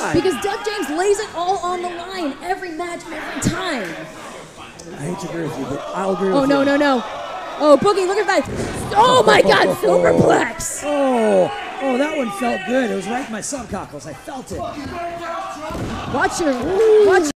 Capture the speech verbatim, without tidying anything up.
God. Because Def James lays it all on the line every match, every time. I hate to agree with you, but I'll agree with oh, you. Oh, no, no, no. Oh, Boogie, look at that. Oh, my God, superplex. Oh, oh, that one felt good. It was right in my subcockles. I felt it. Watch your, watch